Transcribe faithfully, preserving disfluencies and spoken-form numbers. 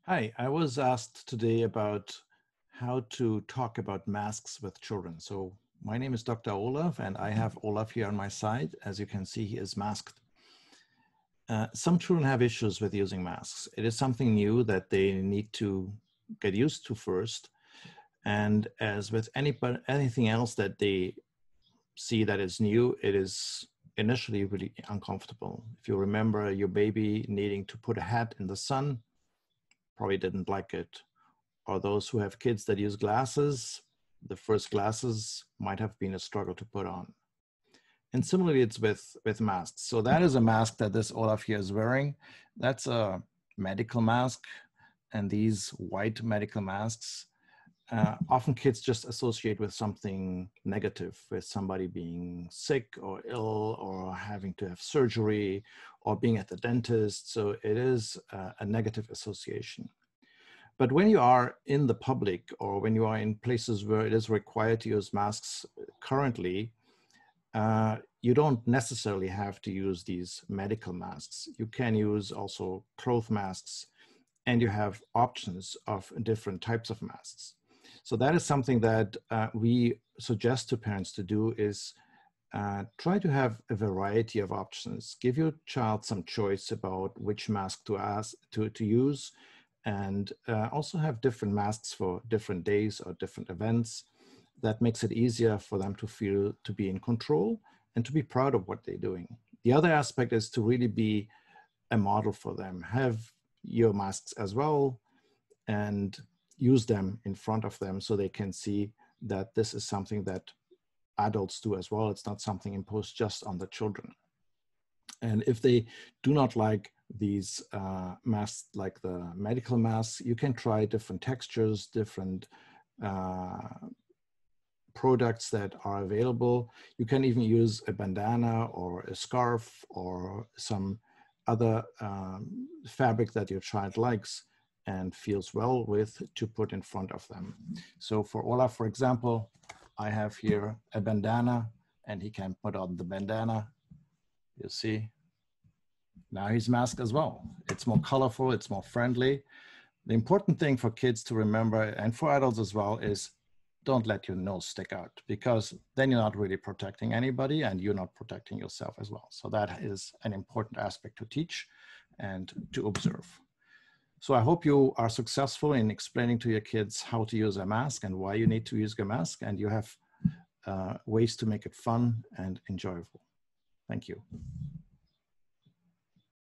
Hi, I was asked today about how to talk about masks with children. So my name is Doctor Olaf, and I have Olaf here on my side. As you can see, he is masked. Uh, some children have issues with using masks. It is something new that they need to get used to first. And as with any, anything else that they see that is new, it is initially really uncomfortable. If you remember your baby needing to put a hat in the sun, probably didn't like it. Or those who have kids that use glasses, the first glasses might have been a struggle to put on. And similarly, it's with, with masks. So that is a mask that this Olaf here is wearing. That's a medical mask. And these white medical masks, uh, often kids just associate with something negative, with somebody being sick or ill or having to have surgery or being at the dentist. So it is a, a negative association. But when you are in the public or when you are in places where it is required to use masks currently, uh, you don't necessarily have to use these medical masks. You can use also cloth masks, and you have options of different types of masks. So that is something that uh, we suggest to parents to do is uh, try to have a variety of options. Give your child some choice about which mask to, ask, to, to use, and uh, also have different masks for different days or different events. That makes it easier for them to feel to be in control and to be proud of what they're doing. The other aspect is to really be a model for them. Have your masks as well and use them in front of them so they can see that this is something that adults do as well. It's not something imposed just on the children. And if they do not like these uh, masks, like the medical masks, you can try different textures, different uh, products that are available. You can even use a bandana or a scarf or some other um, fabric that your child likes and feels well with to put in front of them. So for Olaf, for example, I have here a bandana and he can put on the bandana. You see, now he's masked as well. It's more colorful, it's more friendly. The important thing for kids to remember, and for adults as well, is don't let your nose stick out, because then you're not really protecting anybody and you're not protecting yourself as well. So that is an important aspect to teach and to observe. So I hope you are successful in explaining to your kids how to use a mask and why you need to use a mask, and you have uh, ways to make it fun and enjoyable. Thank you.